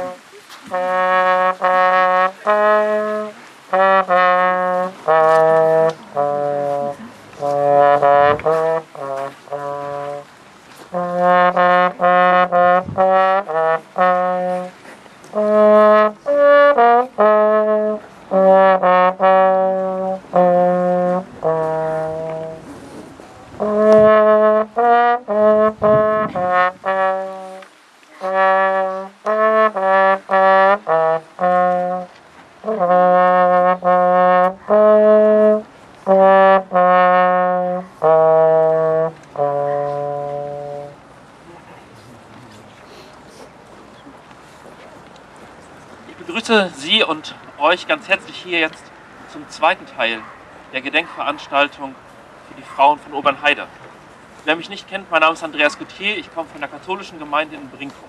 Ich begrüße Sie und euch ganz herzlich hier jetzt zum zweiten Teil der Gedenkveranstaltung für die Frauen von Obernheide. Wer mich nicht kennt, mein Name ist Andreas Gauthier, ich komme von der katholischen Gemeinde in Brinkum.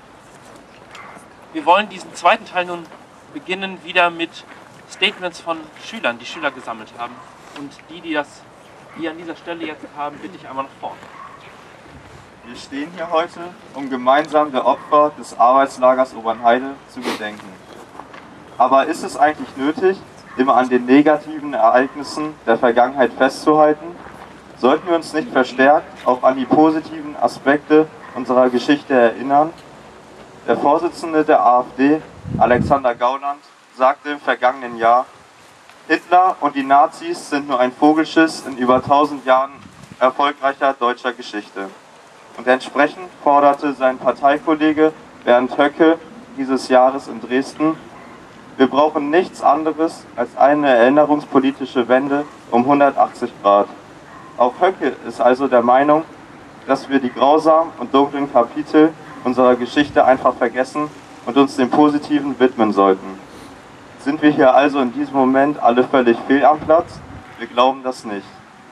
Wir wollen diesen zweiten Teil nun beginnen wieder mit Statements von Schülern, die Schüler gesammelt haben. Und die an dieser Stelle jetzt haben, bitte ich einmal nach vorne. Wir stehen hier heute, um gemeinsam der Opfer des Arbeitslagers Obernheide zu gedenken. Aber ist es eigentlich nötig, immer an den negativen Ereignissen der Vergangenheit festzuhalten? Sollten wir uns nicht verstärkt auch an die positiven Aspekte unserer Geschichte erinnern? Der Vorsitzende der AfD, Alexander Gauland, sagte im vergangenen Jahr, Hitler und die Nazis sind nur ein Vogelschiss in über 1000 Jahren erfolgreicher deutscher Geschichte. Und entsprechend forderte sein Parteikollege Bernd Höcke dieses Jahres in Dresden, wir brauchen nichts anderes als eine erinnerungspolitische Wende um 180 Grad. Auch Höcke ist also der Meinung, dass wir die grausamen und dunklen Kapitel unserer Geschichte einfach vergessen und uns dem Positiven widmen sollten. Sind wir hier also in diesem Moment alle völlig fehl am Platz? Wir glauben das nicht.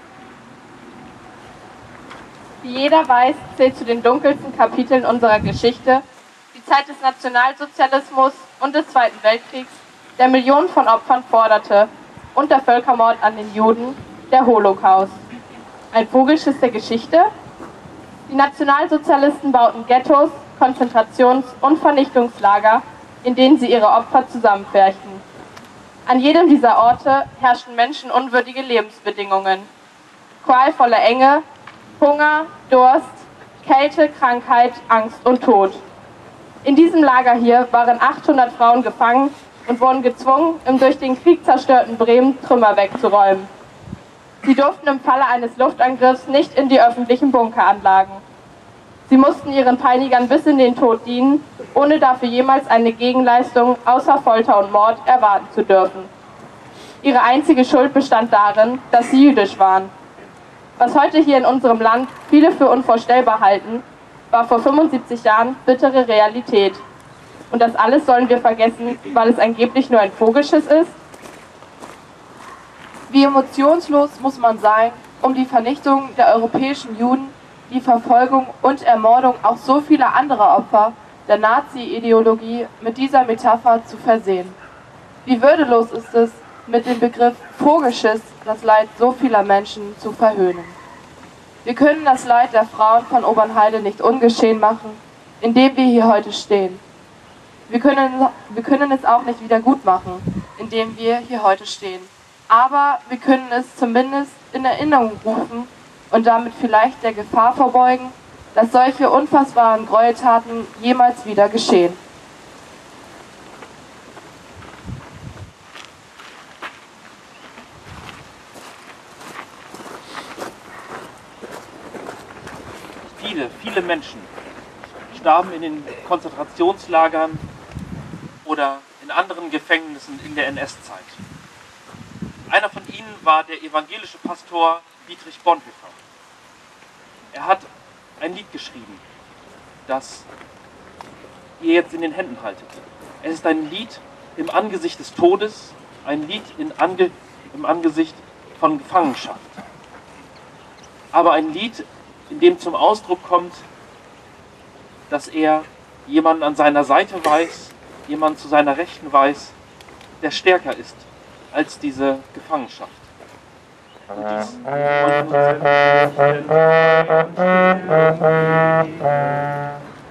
Wie jeder weiß, zählt zu den dunkelsten Kapiteln unserer Geschichte die Zeit des Nationalsozialismus und des Zweiten Weltkriegs, der Millionen von Opfern forderte, und der Völkermord an den Juden, der Holocaust. Ein Vogelschiss der Geschichte? Die Nationalsozialisten bauten Ghettos, Konzentrations- und Vernichtungslager, in denen sie ihre Opfer zusammenpferchten. An jedem dieser Orte herrschten menschenunwürdige Lebensbedingungen. Qualvolle Enge, Hunger, Durst, Kälte, Krankheit, Angst und Tod. In diesem Lager hier waren 800 Frauen gefangen und wurden gezwungen, im durch den Krieg zerstörten Bremen Trümmer wegzuräumen. Sie durften im Falle eines Luftangriffs nicht in die öffentlichen Bunkeranlagen. Sie mussten ihren Peinigern bis in den Tod dienen, ohne dafür jemals eine Gegenleistung außer Folter und Mord erwarten zu dürfen. Ihre einzige Schuld bestand darin, dass sie jüdisch waren. Was heute hier in unserem Land viele für unvorstellbar halten, war vor 75 Jahren bittere Realität. Und das alles sollen wir vergessen, weil es angeblich nur ein Vogelschiss ist? Wie emotionslos muss man sein, um die Vernichtung der europäischen Juden, die Verfolgung und Ermordung auch so vieler anderer Opfer der Nazi-Ideologie mit dieser Metapher zu versehen? Wie würdelos ist es, mit dem Begriff Vogelschiss das Leid so vieler Menschen zu verhöhnen? Wir können das Leid der Frauen von Obernheide nicht ungeschehen machen, indem wir hier heute stehen. Wir können es auch nicht wieder gut machen, indem wir hier heute stehen. Aber wir können es zumindest in Erinnerung rufen und damit vielleicht der Gefahr vorbeugen, dass solche unfassbaren Gräueltaten jemals wieder geschehen. Viele Menschen starben in den Konzentrationslagern oder in anderen Gefängnissen in der NS-Zeit. Einer von ihnen war der evangelische Pastor Dietrich Bonhoeffer. Er hat ein Lied geschrieben, das ihr jetzt in den Händen haltet. Es ist ein Lied im Angesicht des Todes, ein Lied im Angesicht von Gefangenschaft. Aber ein Lied, in dem zum Ausdruck kommt, dass er jemanden an seiner Seite weiß, jemanden zu seiner Rechten weiß, der stärker ist als diese Gefangenschaft. Und dies wollen wir uns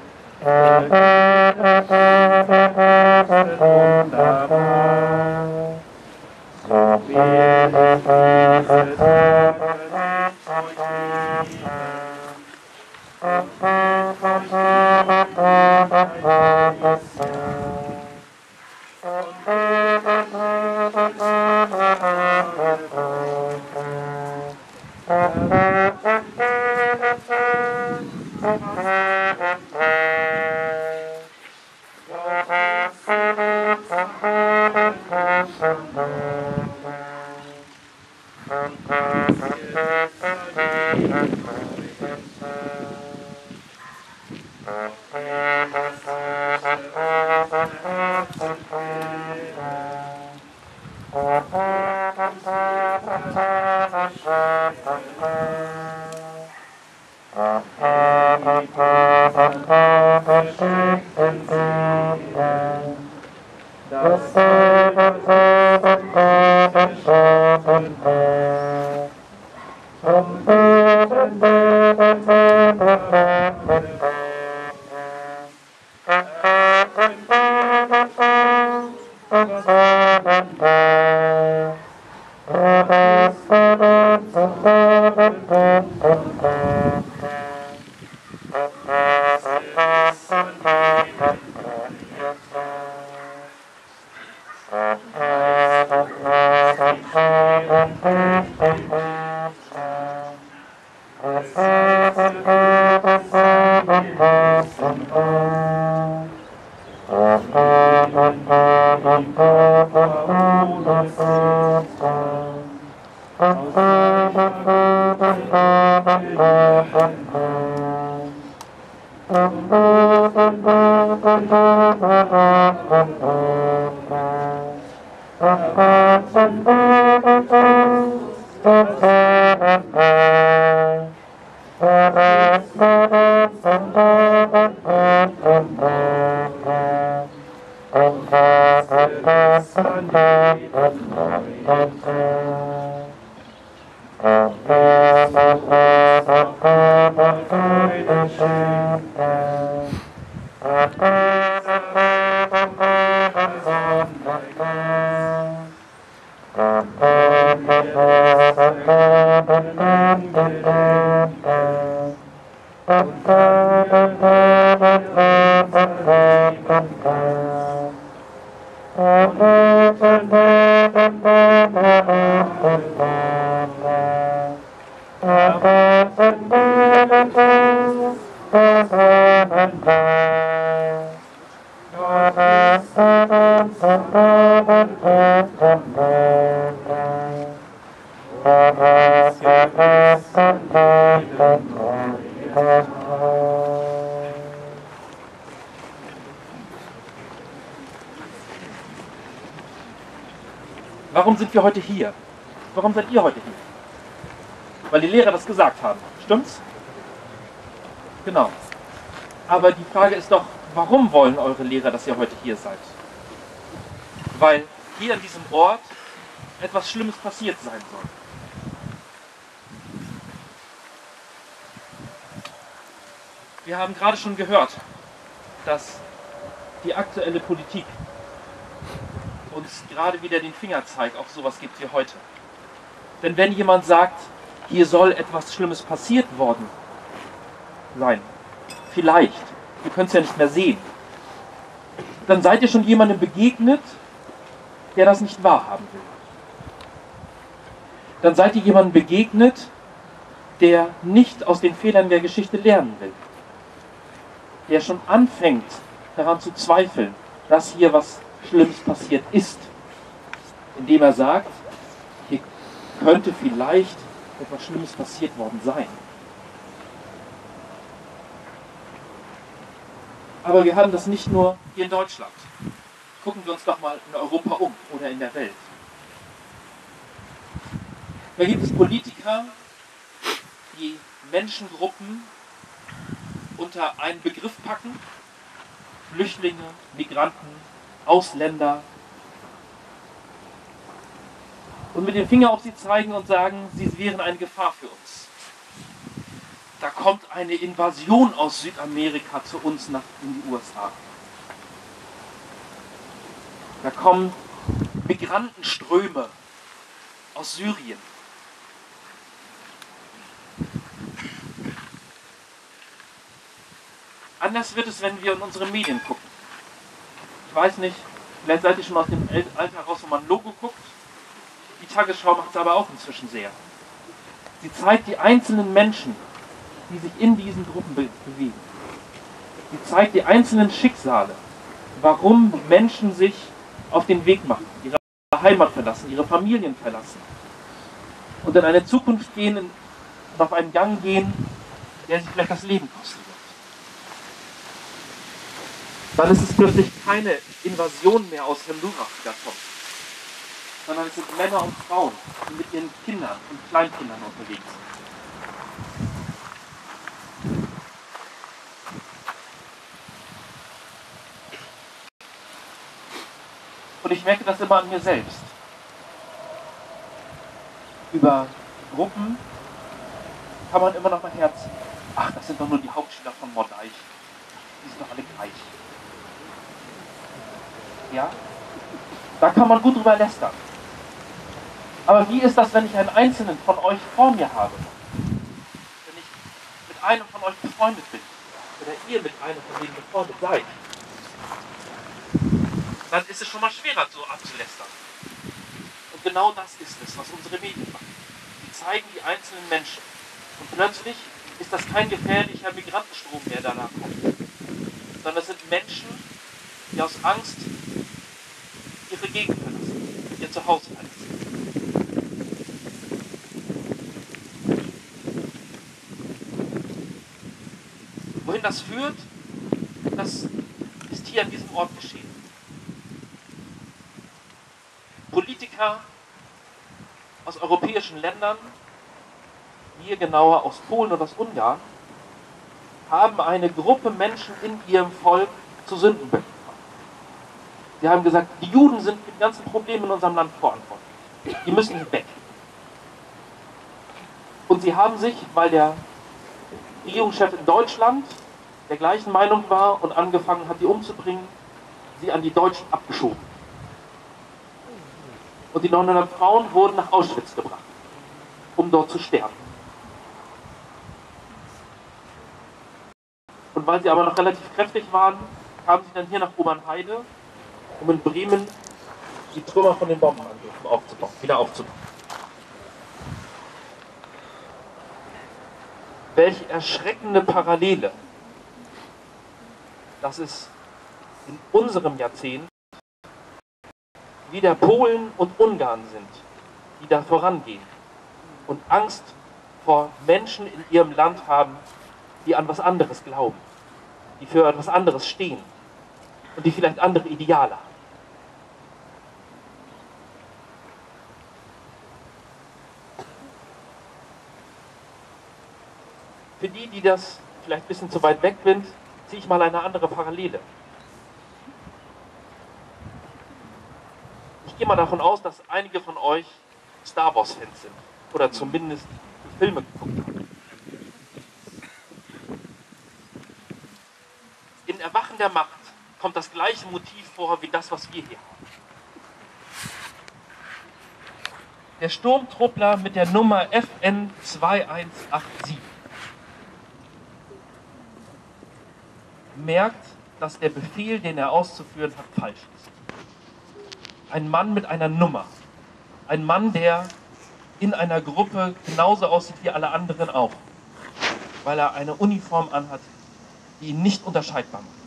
Warum sind wir heute hier? Warum seid ihr heute hier? Weil die Lehrer das gesagt haben. Stimmt's? Genau. Aber die Frage ist doch, warum wollen eure Lehrer, dass ihr heute hier seid? Weil hier an diesem Ort etwas Schlimmes passiert sein soll. Wir haben gerade schon gehört, dass die aktuelle Politik uns gerade wieder den Fingerzeig auf sowas gibt wie heute. Denn wenn jemand sagt, hier soll etwas Schlimmes passiert worden sein, vielleicht, ihr könnt es ja nicht mehr sehen, dann seid ihr schon jemandem begegnet, der das nicht wahrhaben will. Dann seid ihr jemandem begegnet, der nicht aus den Fehlern der Geschichte lernen will. Der schon anfängt daran zu zweifeln, dass hier was Schlimmes passiert ist. Indem er sagt, hier könnte vielleicht etwas Schlimmes passiert worden sein. Aber wir haben das nicht nur hier in Deutschland. Gucken wir uns doch mal in Europa um oder in der Welt. Da gibt es Politiker, die Menschengruppen unter einen Begriff packen. Flüchtlinge, Migranten, Ausländer. Und mit dem Finger auf sie zeigen und sagen, sie wären eine Gefahr für uns. da kommt eine Invasion aus Südamerika zu uns in die USA. Da kommen Migrantenströme aus Syrien. Anders wird es, wenn wir in unsere Medien gucken. Ich weiß nicht, vielleicht seid ihr schon aus dem Alter raus, wo man ein Logo guckt. Die Tagesschau macht es aber auch inzwischen sehr. Sie zeigt die einzelnen Menschen, die sich in diesen Gruppen bewegen. Sie zeigt die einzelnen Schicksale, warum Menschen sich auf den Weg machen, ihre Heimat verlassen, ihre Familien verlassen und in eine Zukunft gehen und auf einen Gang gehen, der sich vielleicht das Leben kosten wird. Dann ist es plötzlich keine Invasion mehr aus Honduras, die da kommt, sondern es sind Männer und Frauen, die mit ihren Kindern und Kleinkindern unterwegs sind. Und ich merke das immer an mir selbst. Über Gruppen kann man immer noch mal herziehen. Ach, das sind doch nur die Hauptschüler von Mordeich. Die sind doch alle gleich. Ja? Da kann man gut drüber lästern. Aber wie ist das, wenn ich einen Einzelnen von euch vor mir habe? Wenn ich mit einem von euch befreundet bin? Oder ihr mit einem von denen befreundet seid? Dann ist es schon mal schwerer, so abzulästern. Und genau das ist es, was unsere Medien machen. Sie zeigen die einzelnen Menschen. Und plötzlich ist das kein gefährlicher Migrantenstrom, der danach kommt. Sondern es sind Menschen, die aus Angst ihre Gegend verlassen, ihr Zuhause verlassen. Wohin das führt, das ist hier an diesem Ort geschehen. Politiker aus europäischen Ländern, hier genauer aus Polen und aus Ungarn, haben eine Gruppe Menschen in ihrem Volk zu Sündenböcken gemacht. Sie haben gesagt, die Juden sind für die ganzen Probleme in unserem Land verantwortlich. Die müssen weg. Und sie haben sich, weil der Regierungschef in Deutschland der gleichen Meinung war und angefangen hat, die umzubringen, sie an die Deutschen abgeschoben. Und die 900 Frauen wurden nach Auschwitz gebracht, um dort zu sterben. Und weil sie aber noch relativ kräftig waren, kamen sie dann hier nach Obernheide, um in Bremen die Trümmer von den Bombenangriffen wieder aufzubauen. Welche erschreckende Parallele, dass es in unserem Jahrzehnt wieder Polen und Ungarn sind, die da vorangehen und Angst vor Menschen in ihrem Land haben, die an was anderes glauben, die für etwas anderes stehen und die vielleicht andere Ideale haben. Für die, die das vielleicht ein bisschen zu weit weg sind, ziehe ich mal eine andere Parallele. Ich gehe mal davon aus, dass einige von euch Star Wars-Fans sind oder zumindest die Filme geguckt haben. In Erwachen der Macht kommt das gleiche Motiv vor wie das, was wir hier haben. Der Sturmtruppler mit der Nummer FN 2187 merkt, dass der Befehl, den er auszuführen hat, falsch ist. Ein Mann mit einer Nummer. Ein Mann, der in einer Gruppe genauso aussieht wie alle anderen auch. Weil er eine Uniform anhat, die ihn nicht unterscheidbar macht.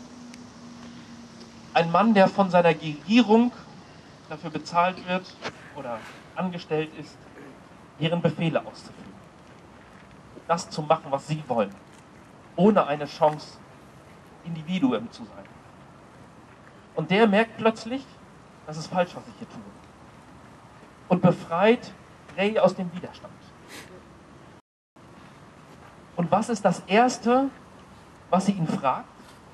Ein Mann, der von seiner Regierung dafür bezahlt wird oder angestellt ist, deren Befehle auszuführen. Das zu machen, was sie wollen. Ohne eine Chance, Individuum zu sein. Und der merkt plötzlich, das ist falsch, was ich hier tue. Und befreit Rey aus dem Widerstand. Und was ist das Erste, was sie ihn fragt?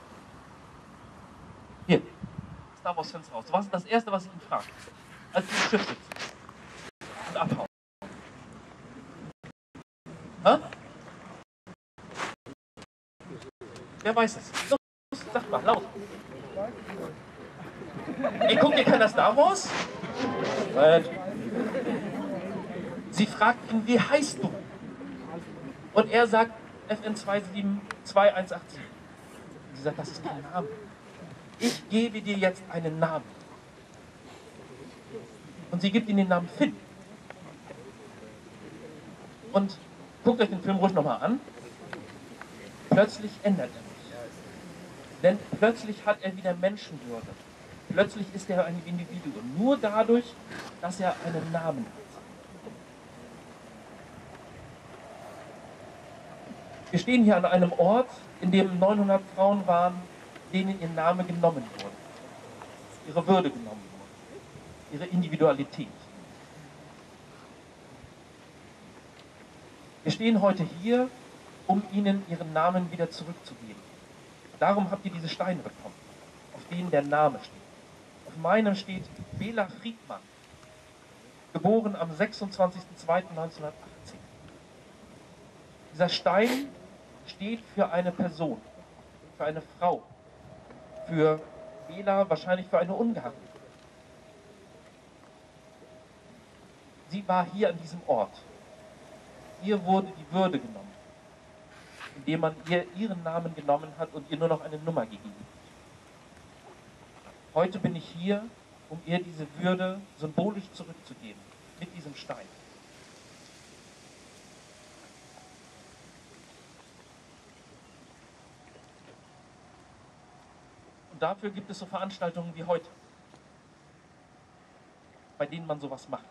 Hier, Star Wars Fans raus. Was ist das Erste, was sie ihn fragt? Als sie im Schiff sitzen und abhauen. Hä? Wer weiß es? Los, sagt mal, laut. Ey, guck dir keiner Star Wars? Sie fragt ihn, wie heißt du? Und er sagt FN 2721187. Sie sagt, das ist kein Name. Ich gebe dir jetzt einen Namen. Und sie gibt ihm den Namen Finn. Und guckt euch den Film ruhig nochmal an. Plötzlich ändert er sich. Denn plötzlich hat er wieder Menschenwürde. Plötzlich ist er ein Individuum. Nur dadurch, dass er einen Namen hat. Wir stehen hier an einem Ort, in dem 900 Frauen waren, denen ihr Name genommen wurde. Ihre Würde genommen wurde. Ihre Individualität. Wir stehen heute hier, um ihnen ihren Namen wieder zurückzugeben. Darum habt ihr diese Steine bekommen, auf denen der Name steht. Auf meinem steht Bela Friedmann, geboren am 26.02.1918. Dieser Stein steht für eine Person, für eine Frau, für Bela wahrscheinlich für eine Ungarin. Sie war hier an diesem Ort. Ihr wurde die Würde genommen, indem man ihr ihren Namen genommen hat und ihr nur noch eine Nummer gegeben hat. Heute bin ich hier, um ihr diese Würde symbolisch zurückzugeben, mit diesem Stein. Und dafür gibt es so Veranstaltungen wie heute, bei denen man sowas macht.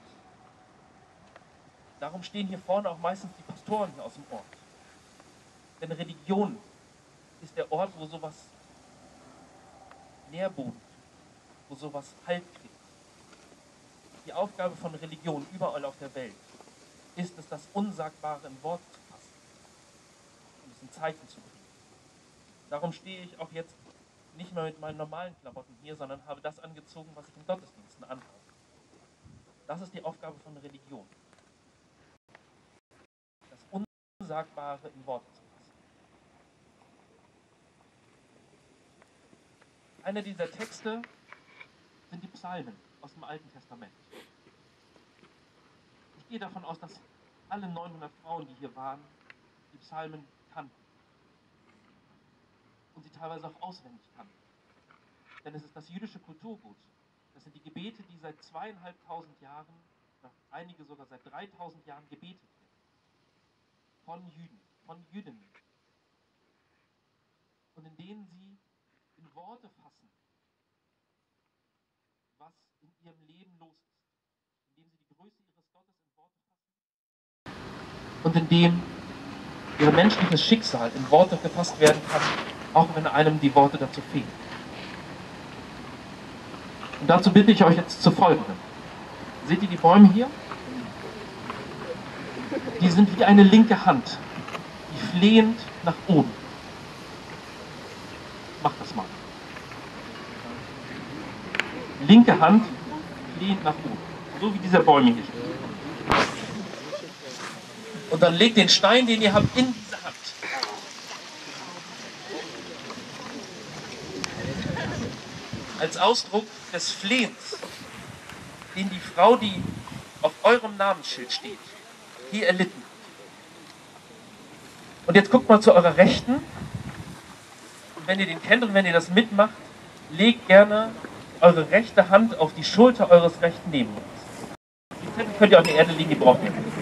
Darum stehen hier vorne auch meistens die Pastoren hier aus dem Ort. Denn Religion ist der Ort, wo sowas Nährboden kriegt, wo sowas Halt kriegt. Die Aufgabe von Religion überall auf der Welt ist es, das Unsagbare in Worte zu fassen und es in Zeichen zu bringen. Darum stehe ich auch jetzt nicht mehr mit meinen normalen Klamotten hier, sondern habe das angezogen, was ich in Gottesdiensten anhabe. Das ist die Aufgabe von Religion. Das Unsagbare in Worte zu fassen. Einer dieser Texte sind die Psalmen aus dem Alten Testament. Ich gehe davon aus, dass alle 900 Frauen, die hier waren, die Psalmen kannten. Und sie teilweise auch auswendig kannten. Denn es ist das jüdische Kulturgut. Das sind die Gebete, die seit 2500 Jahren, einige sogar seit 3000 Jahren gebetet werden. Von Jüden, von Jüdinnen. Und in denen sie in Worte fassen, was in ihrem Leben los ist. Indem sie die Größe ihres Gottes in Worte fassen. Und indem ihr menschliches Schicksal in Worte gefasst werden kann, auch wenn einem die Worte dazu fehlen. Und dazu bitte ich euch jetzt zu folgendem. Seht ihr die Bäume hier? Die sind wie eine linke Hand, die flehend nach oben. Macht das mal. Linke Hand, flehend nach oben. So wie dieser Bäume hier steht. Und dann legt den Stein, den ihr habt, in diese Hand. Als Ausdruck des Flehens, den die Frau, die auf eurem Namensschild steht, hier erlitten hat. Und jetzt guckt mal zu eurer Rechten. Und wenn ihr den kennt und wenn ihr das mitmacht, legt gerne eure rechte Hand auf die Schulter eures rechten Nebenmanns. Die Zettel könnt ihr auf der Erde liegen, die braucht ihr nicht.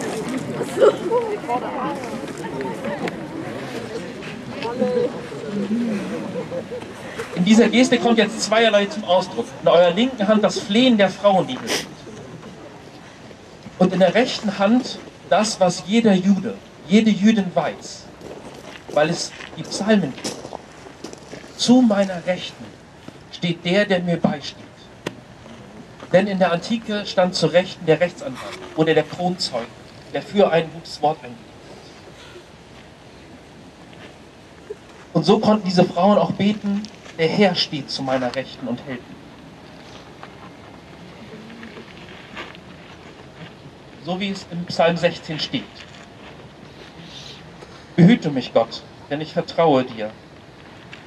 In dieser Geste kommt jetzt zweierlei zum Ausdruck. In eurer linken Hand das Flehen der Frauen, die hier sind. Und in der rechten Hand das, was jeder Jude, jede Jüdin weiß, weil es die Psalmen gibt. Zu meiner Rechten steht der, der mir beisteht. Denn in der Antike stand zur Rechten der Rechtsanwalt oder der Kronzeuge, der für ein gutes Wort eingelegt hat. Und so konnten diese Frauen auch beten, der Herr steht zu meiner Rechten und hält mich. So wie es im Psalm 16 steht. Behüte mich, Gott, denn ich vertraue dir.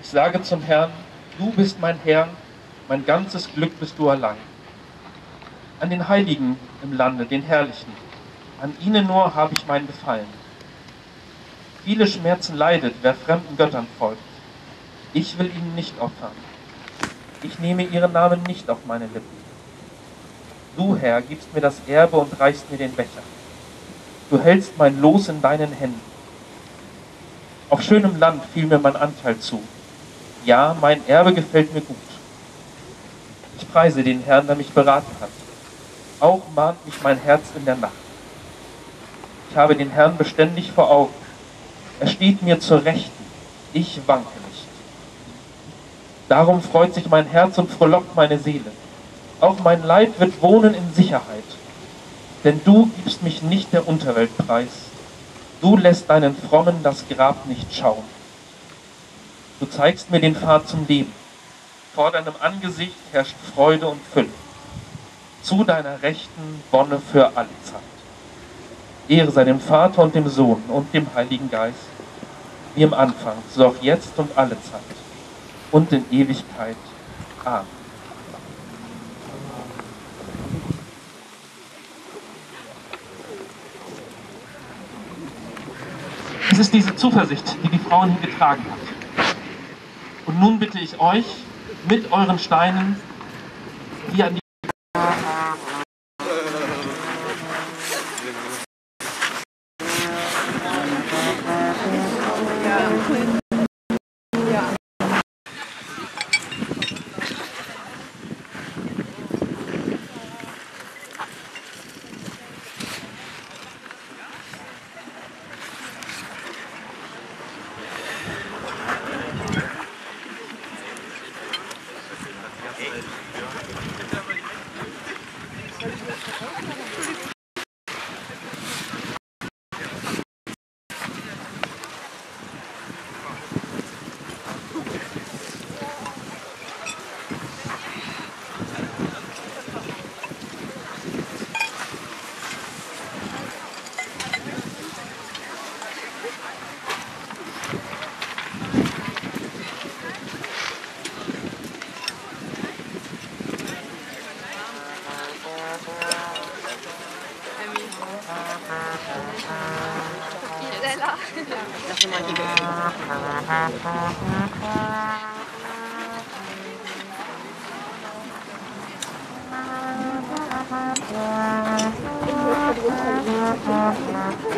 Ich sage zum Herrn, du bist mein Herr, mein ganzes Glück bist du allein. An den Heiligen im Lande, den Herrlichen, an ihnen nur habe ich mein Gefallen. Viele Schmerzen leidet, wer fremden Göttern folgt. Ich will ihnen nicht opfern. Ich nehme ihren Namen nicht auf meine Lippen. Du, Herr, gibst mir das Erbe und reichst mir den Becher. Du hältst mein Los in deinen Händen. Auf schönem Land fiel mir mein Anteil zu. Ja, mein Erbe gefällt mir gut. Ich preise den Herrn, der mich beraten hat. Auch mahnt mich mein Herz in der Nacht. Ich habe den Herrn beständig vor Augen. Er steht mir zur Rechten. Ich wanke nicht. Darum freut sich mein Herz und frohlockt meine Seele. Auch mein Leib wird wohnen in Sicherheit. Denn du gibst mich nicht der Unterwelt preis. Du lässt deinen Frommen das Grab nicht schauen. Du zeigst mir den Pfad zum Leben. Vor deinem Angesicht herrscht Freude und Fülle. Zu deiner Rechten Wonne für alle Zeit. Ehre sei dem Vater und dem Sohn und dem Heiligen Geist, wie im Anfang, so auch jetzt und alle Zeit und in Ewigkeit. Amen. Es ist diese Zuversicht, die die Frauen hier getragen hat. Und nun bitte ich euch, mit euren Steinen hier an die Stella.